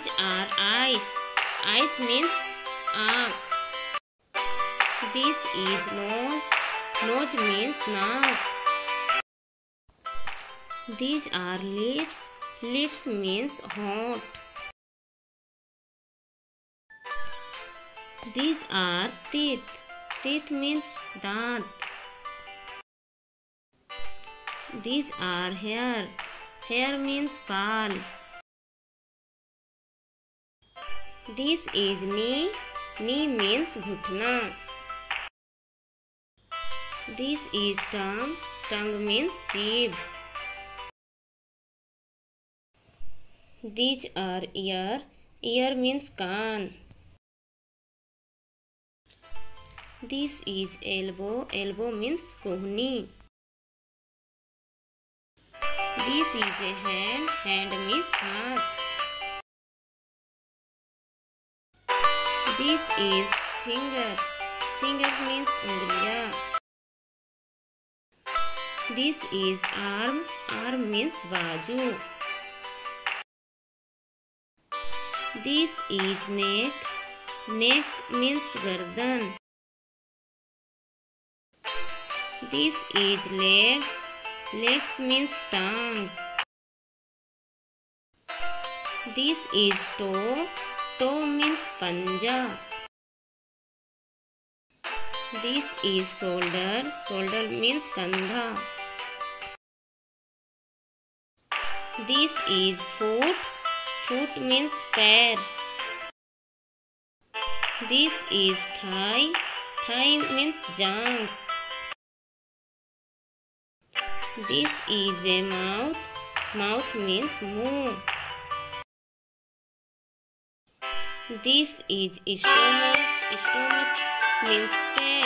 These are eyes. Eyes means आँख. This is nose. Nose means नाक. These are lips. Lips means होंठ. These are teeth. Teeth means दांत. These are hair. Hair means बाल. This is knee. Knee means घुटना. This is tongue. Tongue means जीभ. These are ear. Ear means can't. This is elbow. Elbow means कोहनी. This is a hand. Hand means हाथ. This is fingers. Fingers means उंगलियां. This is arm. Arm means बाजू. This is neck. Neck means गर्दन. This is legs. Legs means टांग. This is toe. Toe means पंजा. This is shoulder. Shoulder means कंधा. This is foot. Foot means पैर. This is thigh. Thigh means जांघ. This is a mouth. Mouth means मुंह. This is stomach. Stomach means pet.